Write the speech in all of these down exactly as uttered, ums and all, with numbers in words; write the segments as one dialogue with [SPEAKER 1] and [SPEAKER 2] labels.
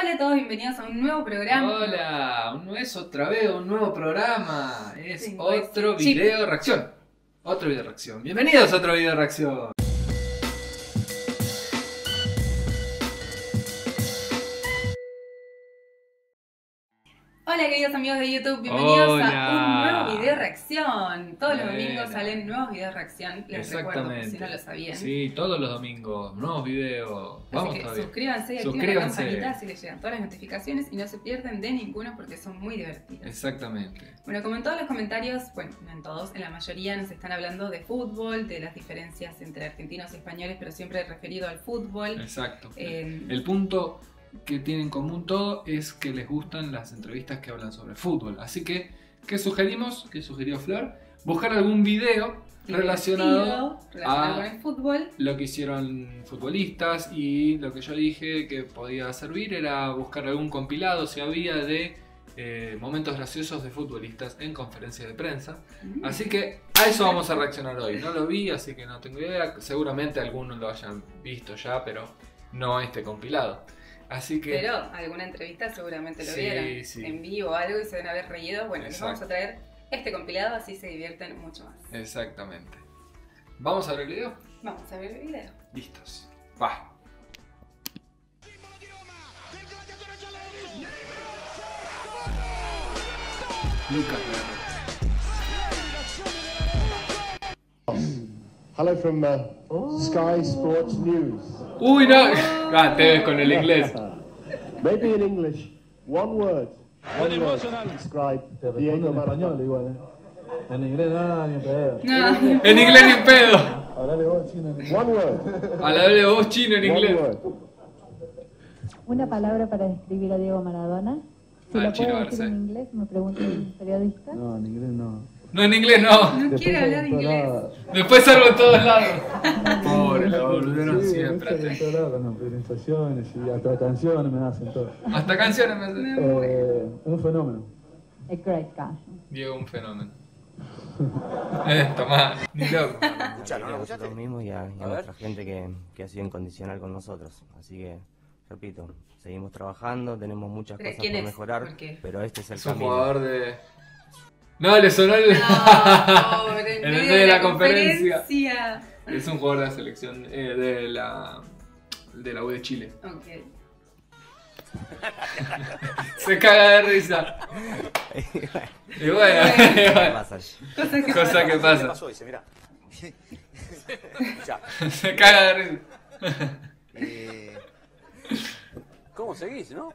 [SPEAKER 1] Hola a todos, bienvenidos a un nuevo programa.
[SPEAKER 2] Hola, no es otra vez un nuevo programa, es
[SPEAKER 1] Sí,
[SPEAKER 2] otro
[SPEAKER 1] sí.
[SPEAKER 2] video reacción. Otro video reacción. Bienvenidos a otro video reacción.
[SPEAKER 1] Hola queridos amigos de YouTube, bienvenidos
[SPEAKER 2] Hola.
[SPEAKER 1] a un nuevo video reacción. Todos los
[SPEAKER 2] Bueno.
[SPEAKER 1] domingos salen nuevos videos reacción, les recuerdo por si no lo sabían.
[SPEAKER 2] Sí, todos los domingos, nuevos videos.
[SPEAKER 1] Así
[SPEAKER 2] Vamos
[SPEAKER 1] que
[SPEAKER 2] todavía.
[SPEAKER 1] suscríbanse y activen la
[SPEAKER 2] Suscríbanse.
[SPEAKER 1] campanita así les llegan todas las notificaciones y no se pierden de ninguno porque son muy divertidos.
[SPEAKER 2] Exactamente.
[SPEAKER 1] Bueno, como en todos los comentarios, bueno, no en todos, en la mayoría nos están hablando de fútbol, de las diferencias entre argentinos y españoles, pero siempre referido al fútbol.
[SPEAKER 2] Exacto.
[SPEAKER 1] Eh,
[SPEAKER 2] El punto que tienen en común todo es que les gustan las entrevistas que hablan sobre fútbol. Así que, ¿qué sugerimos? ¿Qué sugirió Flor? Buscar algún video relacionado
[SPEAKER 1] relacionado
[SPEAKER 2] a
[SPEAKER 1] con el fútbol.
[SPEAKER 2] lo que hicieron futbolistas, y lo que yo dije que podía servir era buscar algún compilado, si había, de eh, momentos graciosos de futbolistas en conferencias de prensa.
[SPEAKER 1] Mm.
[SPEAKER 2] Así que a eso vamos a reaccionar hoy. No lo vi, así que no tengo idea. Seguramente algunos lo hayan visto ya, pero no este compilado. Así que...
[SPEAKER 1] Pero alguna entrevista seguramente lo
[SPEAKER 2] Sí,
[SPEAKER 1] vieron
[SPEAKER 2] sí.
[SPEAKER 1] en vivo o algo y se deben haber reído. Bueno, les
[SPEAKER 2] Exacto.
[SPEAKER 1] vamos a traer este compilado, así se divierten mucho más.
[SPEAKER 2] Exactamente. ¿Vamos a ver el video?
[SPEAKER 1] Vamos a ver el video.
[SPEAKER 2] Listos. Va. Lucas Verde.
[SPEAKER 3] Hello from uh, Sky Sports News.
[SPEAKER 2] Uy, no. Ah, te ves con el inglés.
[SPEAKER 3] Maybe in English, one word. One word to describe Diego Maradona.
[SPEAKER 4] igual, ¿eh? En inglés nada, ni pedo.
[SPEAKER 1] No,
[SPEAKER 2] En inglés ni en pedo.
[SPEAKER 4] Hablale vos chino en inglés.
[SPEAKER 3] One word.
[SPEAKER 2] A la de voz chino en
[SPEAKER 3] One
[SPEAKER 2] inglés.
[SPEAKER 3] word.
[SPEAKER 5] Una palabra para describir a Diego Maradona. Si
[SPEAKER 2] Ah,
[SPEAKER 5] lo
[SPEAKER 2] Chino
[SPEAKER 5] puedo decir
[SPEAKER 2] Garcés.
[SPEAKER 5] en inglés, me pregunta un periodista.
[SPEAKER 4] No, en inglés no.
[SPEAKER 2] No, en inglés no.
[SPEAKER 1] no quiere hablar inglés.
[SPEAKER 2] Después salgo en todos lados. Pobre, lo volvieron siempre.
[SPEAKER 4] En
[SPEAKER 2] hasta-
[SPEAKER 4] todos lados, con las presentaciones y hasta canciones me hacen todo.
[SPEAKER 2] Hasta canciones me hacen.
[SPEAKER 4] Eh, un fenómeno.
[SPEAKER 5] A great guy.
[SPEAKER 2] Diego, un fenómeno. Eh, tomá, ni loco.
[SPEAKER 6] a nosotros mismos y a, y a nuestra gente que, que ha sido incondicional con nosotros. Así que, repito, seguimos trabajando, tenemos muchas
[SPEAKER 1] ¿Pero
[SPEAKER 6] cosas
[SPEAKER 1] quién
[SPEAKER 6] por
[SPEAKER 1] es?
[SPEAKER 6] mejorar,
[SPEAKER 1] ¿Por qué?
[SPEAKER 6] pero este es el
[SPEAKER 2] Es un
[SPEAKER 6] camino.
[SPEAKER 2] jugador de... No, le sonó el...
[SPEAKER 1] No, pobre,
[SPEAKER 2] En el
[SPEAKER 1] medio
[SPEAKER 2] medio de la conferencia.
[SPEAKER 1] conferencia.
[SPEAKER 2] Es un jugador de la selección, eh, de la... de la U de Chile.
[SPEAKER 1] Ok.
[SPEAKER 2] Se caga de risa. Y bueno,
[SPEAKER 6] ¿Qué
[SPEAKER 2] bueno,
[SPEAKER 6] pasa?
[SPEAKER 1] Cosa que
[SPEAKER 2] cosa que pasa.
[SPEAKER 7] pasó? Dice, mirá.
[SPEAKER 2] Se caga de risa.
[SPEAKER 7] Eh, ¿Cómo seguís, no?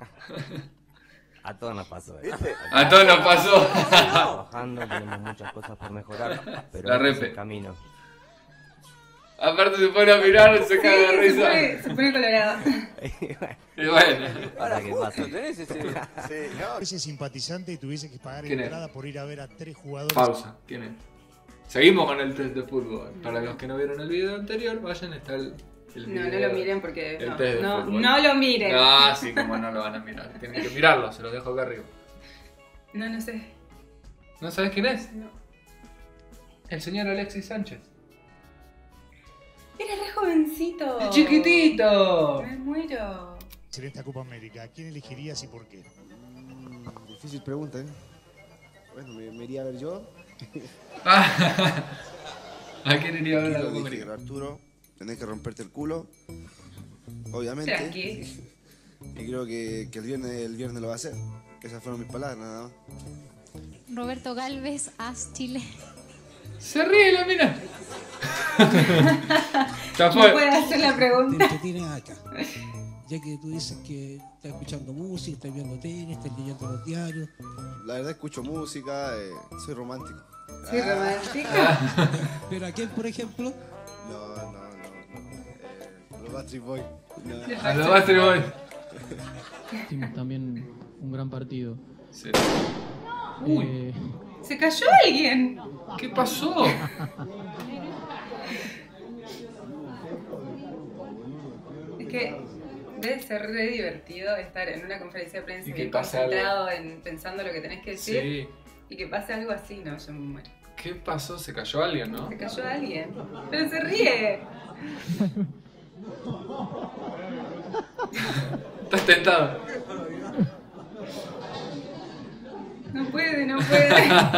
[SPEAKER 6] A todos nos pasó. ¿eh?
[SPEAKER 7] ¿Viste?
[SPEAKER 2] A todos nos pasó.
[SPEAKER 6] Trabajando, tenemos muchas cosas por mejorar, pero
[SPEAKER 2] La
[SPEAKER 6] este es
[SPEAKER 2] repe.
[SPEAKER 6] el camino.
[SPEAKER 2] Aparte se pone a mirar, se caga de
[SPEAKER 1] Sí, se
[SPEAKER 2] risa.
[SPEAKER 1] pone, se pone colorado.
[SPEAKER 2] Y bueno.
[SPEAKER 7] Ahora,
[SPEAKER 6] ¿qué
[SPEAKER 7] justo
[SPEAKER 6] pasa?
[SPEAKER 7] tenés ese... Sí, no,
[SPEAKER 8] Ese simpatizante y tuviese que pagar
[SPEAKER 2] ¿Quién es?
[SPEAKER 8] entrada por ir a ver a tres jugadores.
[SPEAKER 2] Pausa. ¿Quién es? Seguimos con el test de fútbol. Para los que no vieron el video anterior, vayan, está el, el
[SPEAKER 1] No, no
[SPEAKER 2] video.
[SPEAKER 1] lo miren porque
[SPEAKER 2] El
[SPEAKER 1] no,
[SPEAKER 2] test de
[SPEAKER 1] no,
[SPEAKER 2] fútbol.
[SPEAKER 1] no lo miren.
[SPEAKER 2] Ah, sí, como no lo van a mirar. Tienen que mirarlo, se lo dejo acá arriba.
[SPEAKER 1] No, no sé.
[SPEAKER 2] ¿No sabes quién es?
[SPEAKER 1] No.
[SPEAKER 2] El señor Alexis Sánchez.
[SPEAKER 1] Era re jovencito.
[SPEAKER 2] ¡El chiquitito!
[SPEAKER 1] Me muero.
[SPEAKER 8] En esta Copa América, ¿a quién elegirías y por qué?
[SPEAKER 9] Difícil pregunta, ¿eh? Bueno, me, me iría a ver yo.
[SPEAKER 2] Ah, ¿a quién iría a ver a la
[SPEAKER 9] Tranquilo,
[SPEAKER 2] Copa
[SPEAKER 9] dije,
[SPEAKER 2] América?
[SPEAKER 9] Arturo, tenés que romperte el culo. Obviamente.
[SPEAKER 1] Tranqui.
[SPEAKER 9] Y creo que, que el, viernes, el viernes lo va a hacer. Esas fueron mis palabras, nada más.
[SPEAKER 10] Roberto Galvez, AS Chile.
[SPEAKER 2] Se ríe la mina. Ya
[SPEAKER 1] No
[SPEAKER 2] fue.
[SPEAKER 1] puede hacer la
[SPEAKER 11] te
[SPEAKER 1] pregunta.
[SPEAKER 11] entretienes acá. Ya que tú dices que estás escuchando música, estás viendo tenis, estás leyendo los diarios.
[SPEAKER 9] La verdad escucho música, eh, soy romántico.
[SPEAKER 1] Sí,
[SPEAKER 9] Ah,
[SPEAKER 1] romántico.
[SPEAKER 11] Pero aquel, por ejemplo,
[SPEAKER 9] No, no, no. no. Eh, los Backstreet Boys. No.
[SPEAKER 2] A los Backstreet Boys.
[SPEAKER 4] Hicimos también un gran partido.
[SPEAKER 2] Sí.
[SPEAKER 4] Eh,
[SPEAKER 1] Se cayó alguien.
[SPEAKER 2] ¿Qué pasó?
[SPEAKER 1] Es que debe ser re divertido estar en una conferencia de prensa
[SPEAKER 2] Y
[SPEAKER 1] y
[SPEAKER 2] que
[SPEAKER 1] bien
[SPEAKER 2] pase
[SPEAKER 1] concentrado en pensando lo que tenés que decir
[SPEAKER 2] Sí.
[SPEAKER 1] y que pase algo así. No, yo me muero.
[SPEAKER 2] ¿Qué pasó? Se cayó alguien, ¿no?
[SPEAKER 1] Se cayó alguien. Pero se ríe.
[SPEAKER 2] Estás tentado.
[SPEAKER 1] No puede, no puede.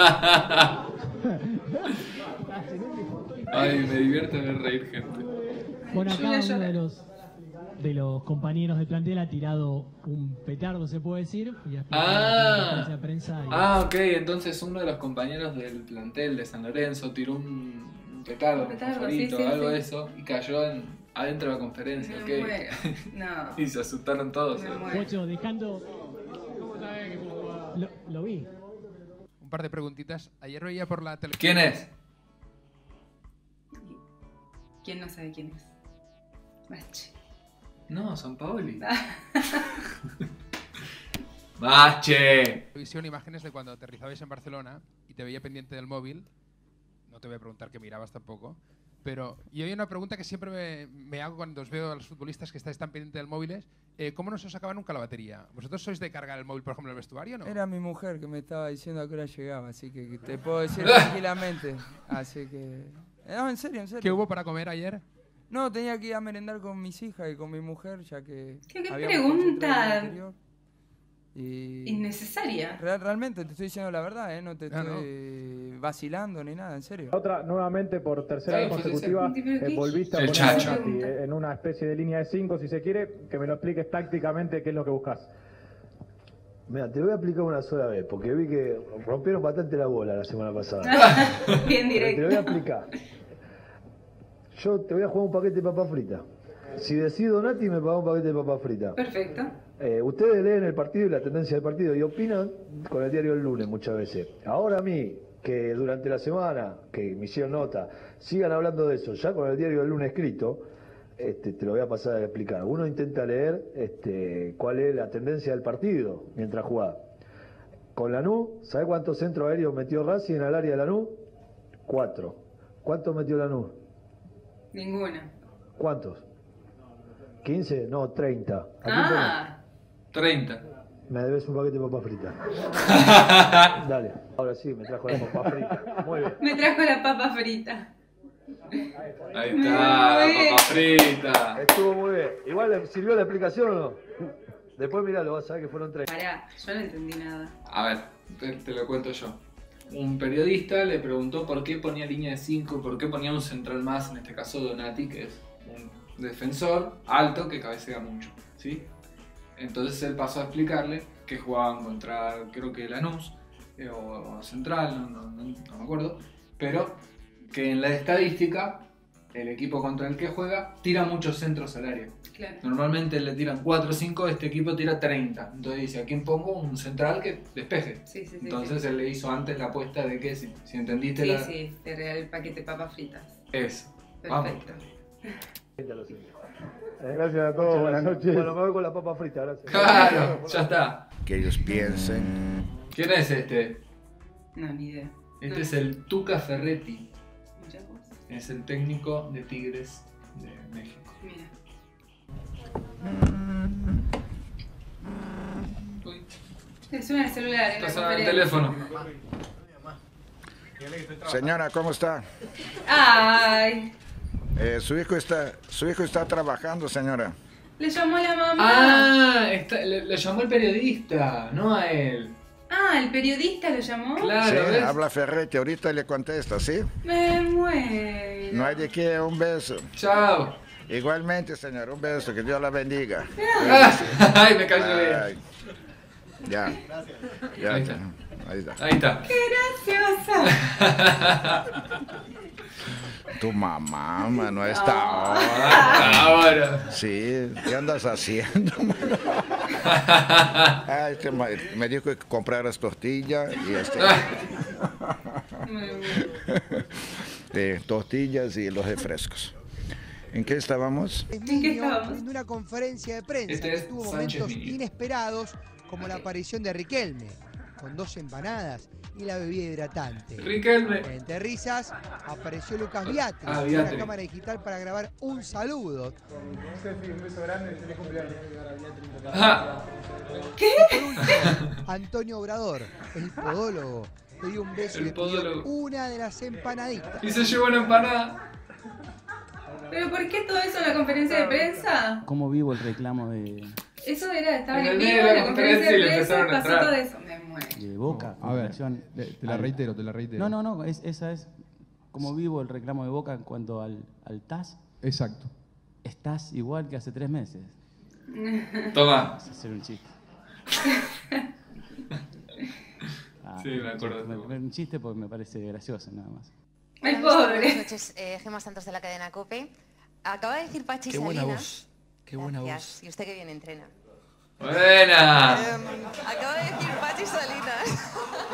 [SPEAKER 2] Ay, me divierte ver reír gente.
[SPEAKER 12] Bueno, acá
[SPEAKER 1] Yo voy a
[SPEAKER 12] uno
[SPEAKER 1] llorar.
[SPEAKER 12] de los, de los compañeros del plantel ha tirado un petardo, se puede decir. Y ha explicado
[SPEAKER 2] Ah.
[SPEAKER 12] en la conferencia de prensa y-
[SPEAKER 2] Ah, ok, entonces uno de los compañeros del plantel de San Lorenzo tiró un un petardo, un
[SPEAKER 1] Petardo,
[SPEAKER 2] fosforito,
[SPEAKER 1] sí, sí,
[SPEAKER 2] algo
[SPEAKER 1] sí.
[SPEAKER 2] de eso, y cayó en, adentro de la conferencia,
[SPEAKER 1] Me
[SPEAKER 2] ok.
[SPEAKER 1] muero. No.
[SPEAKER 2] Y se asustaron todos.
[SPEAKER 1] Me
[SPEAKER 2] ¿eh?
[SPEAKER 1] muero.
[SPEAKER 12] Pocho, dejando... Lo, lo vi.
[SPEAKER 13] Un par de preguntitas. Ayer veía por la televisión.
[SPEAKER 2] ¿Quién es?
[SPEAKER 1] ¿Quién no sabe quién es? Machi.
[SPEAKER 2] No, San Paoli. ¡Mache!
[SPEAKER 13] Televisión imágenes de cuando aterrizabais en Barcelona y te veía pendiente del móvil. No te voy a preguntar qué mirabas tampoco. Pero y hay una pregunta que siempre me, me hago cuando os veo a los futbolistas que estáis tan pendientes del móvil. Eh, ¿Cómo no se os acaba nunca la batería? ¿Vosotros sois de cargar el móvil, por ejemplo, en el vestuario o no?
[SPEAKER 14] Era mi mujer que me estaba diciendo a qué hora llegaba, así que te puedo decir tranquilamente. Así que... No, en serio, en serio.
[SPEAKER 13] ¿Qué hubo para comer ayer?
[SPEAKER 14] No, tenía que ir a merendar con mis hijas y con mi mujer, ya que...
[SPEAKER 1] ¿Qué, qué
[SPEAKER 14] habíamos hecho un tren
[SPEAKER 1] pregunta
[SPEAKER 14] anterior. Y...
[SPEAKER 1] innecesaria?
[SPEAKER 14] Real- realmente, te estoy diciendo la verdad, ¿eh? No te
[SPEAKER 13] No,
[SPEAKER 14] estoy vacilando ni nada, en serio.
[SPEAKER 4] Otra, nuevamente por tercera vez
[SPEAKER 2] Claro, fue
[SPEAKER 4] consecutiva,
[SPEAKER 1] sincero.
[SPEAKER 4] eh, volviste a
[SPEAKER 2] El
[SPEAKER 4] poner a
[SPEAKER 2] Chacho.
[SPEAKER 4] Nati, eh, en una especie de línea de cinco, si se quiere, que me lo expliques tácticamente qué es lo que buscas.
[SPEAKER 15] Mira, te lo voy a explicar una sola vez, porque vi que rompieron bastante la bola la semana pasada.
[SPEAKER 1] Bien
[SPEAKER 15] Pero te lo voy a
[SPEAKER 1] directo.
[SPEAKER 15] explicar. Yo te voy a jugar un paquete de papas fritas. Si decido Nati, me paga un paquete de papas fritas.
[SPEAKER 1] Perfecto.
[SPEAKER 15] Eh, ustedes leen el partido y la tendencia del partido y opinan con el diario El Lunes muchas veces. Ahora a mí, que durante la semana, que me hicieron nota, sigan hablando de eso, ya con el diario El Lunes escrito, este, te lo voy a pasar a explicar. Uno intenta leer este, cuál es la tendencia del partido mientras juega. Con Lanús, ¿sabe cuántos centros aéreos metió Racing en el área de Lanús? Cuatro. ¿Cuántos metió Lanús?
[SPEAKER 1] Ninguna.
[SPEAKER 15] ¿Cuántos? ¿quince? No, treinta. ¿A quién tenés?
[SPEAKER 1] Ah,
[SPEAKER 2] treinta.
[SPEAKER 15] Me debes un paquete de papas fritas. Dale, ahora sí, me trajo la papa frita. Muy bien.
[SPEAKER 1] me trajo la papa frita.
[SPEAKER 2] Ahí está,
[SPEAKER 1] Muy bien.
[SPEAKER 2] papa frita.
[SPEAKER 15] Estuvo muy bien. Igual le sirvió la explicación o no. Después mirá, lo vas a ver que fueron tres.
[SPEAKER 1] Pará, yo no entendí nada.
[SPEAKER 2] A ver, te, te lo cuento yo. Un periodista le preguntó por qué ponía línea de cinco, por qué ponía un central más, en este caso Donati, que es un defensor alto que cabecea mucho, ¿sí? Entonces él pasó a explicarle que jugaban contra, creo que Lanús, eh, o, o Central, no, no, no, no me acuerdo, pero que en la estadística el equipo contra el que juega tira muchos centros al área.
[SPEAKER 1] Claro.
[SPEAKER 2] Normalmente le tiran cuatro o cinco, este equipo tira treinta. Entonces dice, ¿a quién pongo? Un central que despeje.
[SPEAKER 1] Sí, sí, sí.
[SPEAKER 2] Entonces
[SPEAKER 1] sí.
[SPEAKER 2] él le hizo antes la apuesta de que, si, si entendiste
[SPEAKER 1] Sí,
[SPEAKER 2] la...
[SPEAKER 1] sí, te regalé el paquete de papas fritas.
[SPEAKER 2] Eso. Vamos.
[SPEAKER 1] Perfecto.
[SPEAKER 4] Gracias a todos, buenas noches.
[SPEAKER 15] Bueno, me voy con la papa frita, gracias.
[SPEAKER 2] Claro, ya está.
[SPEAKER 7] Que ellos piensen.
[SPEAKER 2] ¿Quién es este?
[SPEAKER 1] No, ni idea.
[SPEAKER 2] Este
[SPEAKER 1] No.
[SPEAKER 2] es el Tuca Ferretti.
[SPEAKER 1] Mirá vos.
[SPEAKER 2] Es el técnico de Tigres de México.
[SPEAKER 1] Mira.
[SPEAKER 2] Uy,
[SPEAKER 1] Te suena el celular en la
[SPEAKER 2] está sonando el
[SPEAKER 1] conferencia.
[SPEAKER 2] teléfono.
[SPEAKER 7] Señora, ¿cómo está?
[SPEAKER 1] Ay,
[SPEAKER 7] Eh, su hijo está, su hijo está trabajando, señora.
[SPEAKER 1] le llamó la mamá.
[SPEAKER 2] Ah, está- le, le llamó el periodista, no a él.
[SPEAKER 1] Ah, el periodista lo llamó.
[SPEAKER 2] Claro,
[SPEAKER 7] Sí,
[SPEAKER 2] ¿ves?
[SPEAKER 7] habla Ferretti, ahorita le contesta, ¿sí?
[SPEAKER 1] Me muero.
[SPEAKER 7] No hay de qué, un beso.
[SPEAKER 2] Chao.
[SPEAKER 7] Igualmente, señor, un beso, que Dios la bendiga.
[SPEAKER 2] Ay, me cayó bien.
[SPEAKER 7] Ay. Ya. Ya,
[SPEAKER 2] Ahí está.
[SPEAKER 7] Ahí está.
[SPEAKER 2] Ahí está.
[SPEAKER 1] ¡Qué graciosa!
[SPEAKER 7] Tu mamá, mano, a esta
[SPEAKER 2] Ah,
[SPEAKER 7] hora.
[SPEAKER 2] ahora.
[SPEAKER 7] Sí, ¿qué andas haciendo, mano? Ah, este ma- me dijo que compraras tortilla y este. de tortillas y los refrescos. ¿En qué estábamos?
[SPEAKER 16] Miño en una conferencia de prensa
[SPEAKER 2] Este
[SPEAKER 16] que
[SPEAKER 2] es
[SPEAKER 16] tuvo
[SPEAKER 2] Sánchez
[SPEAKER 16] momentos
[SPEAKER 2] Miño.
[SPEAKER 16] inesperados, como la aparición de Riquelme, con dos empanadas y la bebida hidratante.
[SPEAKER 2] Riquelme.
[SPEAKER 16] Entre risas, apareció Lucas Biatri,
[SPEAKER 2] Ah,
[SPEAKER 16] con
[SPEAKER 2] Biatri.
[SPEAKER 16] una cámara digital para grabar un saludo.
[SPEAKER 4] Un beso grande, feliz cumpleaños.
[SPEAKER 2] Ajá.
[SPEAKER 16] ¿Qué? Por último, Antonio Obrador, el podólogo, le dio un beso
[SPEAKER 2] El
[SPEAKER 16] y le pidió
[SPEAKER 2] podólogo.
[SPEAKER 16] una de las empanaditas.
[SPEAKER 2] Y se llevó una empanada.
[SPEAKER 1] ¿Pero por qué todo eso en la conferencia de prensa?
[SPEAKER 17] ¿Cómo vivo el reclamo de...?
[SPEAKER 1] Eso era, estaban
[SPEAKER 2] En
[SPEAKER 1] en
[SPEAKER 2] el
[SPEAKER 1] vivo
[SPEAKER 2] medio de
[SPEAKER 1] en
[SPEAKER 2] la
[SPEAKER 1] la conferencia
[SPEAKER 2] conferencia y
[SPEAKER 1] de
[SPEAKER 2] le
[SPEAKER 1] prensa,
[SPEAKER 2] empezaron a
[SPEAKER 1] pasó
[SPEAKER 2] entrar.
[SPEAKER 1] todo eso. Me muero.
[SPEAKER 17] de Boca.
[SPEAKER 18] No, a ver, te, te la
[SPEAKER 17] al,
[SPEAKER 18] reitero, te la reitero.
[SPEAKER 17] No, no, no, es, esa es como vivo el reclamo de Boca en cuanto al, al T A S.
[SPEAKER 18] Exacto.
[SPEAKER 17] Estás igual que hace tres meses.
[SPEAKER 2] Toma.
[SPEAKER 17] Vamos a hacer un chiste. Ah,
[SPEAKER 2] sí, me acuerdo.
[SPEAKER 17] Me, me, un chiste porque me parece gracioso, nada más.
[SPEAKER 1] ¡Ay, pobre!
[SPEAKER 19] Buenas noches, eh, Gemma Santos de la cadena COPE. Acaba de decir Pachi
[SPEAKER 20] Qué
[SPEAKER 19] Salinas.
[SPEAKER 20] buena voz. Qué buena
[SPEAKER 19] Gracias.
[SPEAKER 20] voz.
[SPEAKER 19] ¿Y usted qué bien entrena?
[SPEAKER 2] ¡Buena!
[SPEAKER 19] Eh, acaba de decir Pachi Salinas.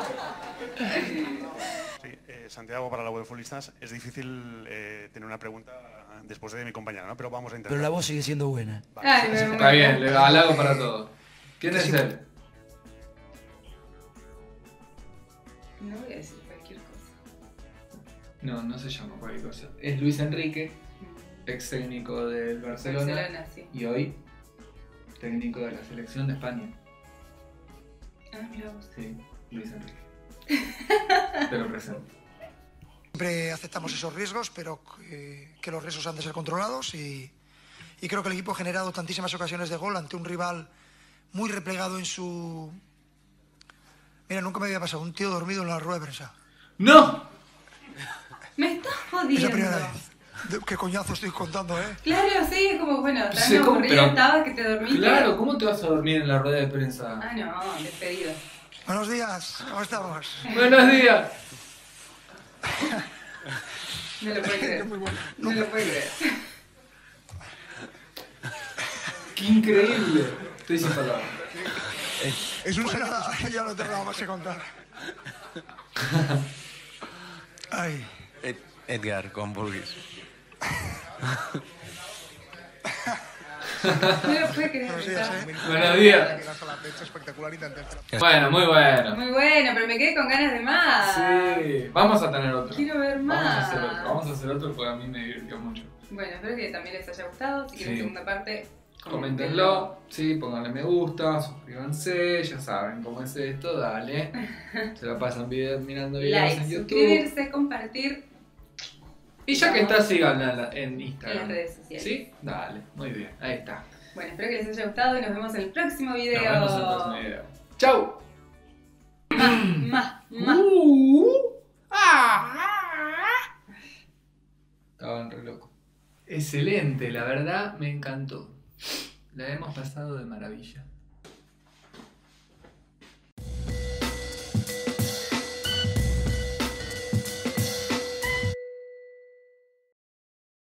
[SPEAKER 21] Sí, eh, Santiago, para la web de futbolistas es difícil eh, tener una pregunta después de mi compañera, ¿no? Pero vamos a intentar.
[SPEAKER 20] Pero la voz sigue siendo buena.
[SPEAKER 21] Vale,
[SPEAKER 1] Ay,
[SPEAKER 21] sí, sí,
[SPEAKER 1] no,
[SPEAKER 2] Está bien, le halago para todo. ¿Quién es él?
[SPEAKER 1] No voy a decir cualquier cosa.
[SPEAKER 2] No, no se llama cualquier cosa. Es Luis Enrique, ex técnico del Barcelona,
[SPEAKER 1] Barcelona, sí.
[SPEAKER 2] y hoy técnico de la selección de España.
[SPEAKER 1] Ah, mira vos.
[SPEAKER 2] Sí, Luis Enrique. Te lo presento.
[SPEAKER 22] Siempre aceptamos esos riesgos, pero que, que los riesgos han de ser controlados y, y creo que el equipo ha generado tantísimas ocasiones de gol ante un rival muy replegado en su... Mira, nunca me había pasado un tío dormido en la rueda de prensa.
[SPEAKER 2] ¡No!
[SPEAKER 1] Me estás
[SPEAKER 22] Es
[SPEAKER 1] jodiendo.
[SPEAKER 22] la primera vez. De- ¿Qué coñazo estoy contando, eh?
[SPEAKER 1] Claro, sí, es como, bueno, tan
[SPEAKER 2] Sí, ¿cómo?
[SPEAKER 1] aburrida
[SPEAKER 2] Pero-
[SPEAKER 1] estabas que te dormiste.
[SPEAKER 2] Claro, ¿cómo te vas a dormir en la rueda de prensa?
[SPEAKER 1] Ah, no, despedido.
[SPEAKER 22] Buenos días, ¿cómo estamos?
[SPEAKER 2] Buenos días.
[SPEAKER 1] No lo puedo creer. No lo puedo creer.
[SPEAKER 2] ¡Qué increíble! Estoy sin palabras.
[SPEAKER 22] Es un nada, ya no tengo nada más que contar. Ay.
[SPEAKER 20] Ed- Edgar con Burgis.
[SPEAKER 1] No lo puedo creer.
[SPEAKER 22] Buenos días, eh.
[SPEAKER 2] Buenos días.
[SPEAKER 22] Espectacular y tan
[SPEAKER 2] Bueno, muy bueno.
[SPEAKER 1] Muy bueno, pero me quedé con ganas de más.
[SPEAKER 2] Sí, vamos a tener otro.
[SPEAKER 1] Quiero ver
[SPEAKER 2] Vamos a
[SPEAKER 1] más.
[SPEAKER 2] hacer otro, vamos a hacer otro porque a mí me divirtió mucho.
[SPEAKER 1] Bueno, espero que también les haya gustado. Si quieren
[SPEAKER 2] Sí.
[SPEAKER 1] segunda parte,
[SPEAKER 2] Coméntenlo, sí, pónganle me gusta, suscríbanse, ya saben cómo es esto, dale. Se la pasan video, mirando videos
[SPEAKER 1] like,
[SPEAKER 2] en YouTube.
[SPEAKER 1] suscribirse, compartir.
[SPEAKER 2] Y ya que está, síganla en, la- en
[SPEAKER 1] En
[SPEAKER 2] Instagram.
[SPEAKER 1] las redes sociales.
[SPEAKER 2] ¿Sí? Dale, muy bien, ahí está.
[SPEAKER 1] Bueno, espero que les haya gustado y nos vemos en el próximo video.
[SPEAKER 2] Nos vemos en el próximo video. ¡Chau!
[SPEAKER 1] Más, más.
[SPEAKER 2] Estaban re locos. Excelente, la verdad me encantó. La hemos pasado de maravilla.